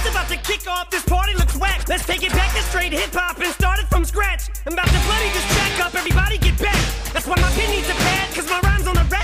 It's about to kick off, this party looks whack. Let's take it back to straight hip-hop and start it from scratch. I'm about to bloody this track up, everybody get back. That's why my pen needs a pad, cause my rhymes on the